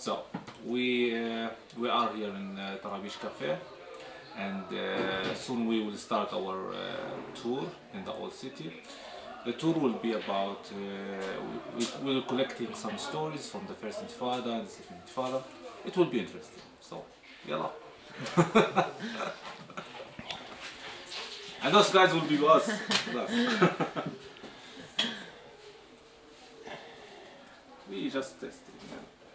So we are here in Tarabish Cafe, and soon we will start our tour in the old city. The tour will be about we're collecting some stories from the first Intifada and the second Intifada. It will be interesting. So, yalla. And those guys will be with us. We just testing.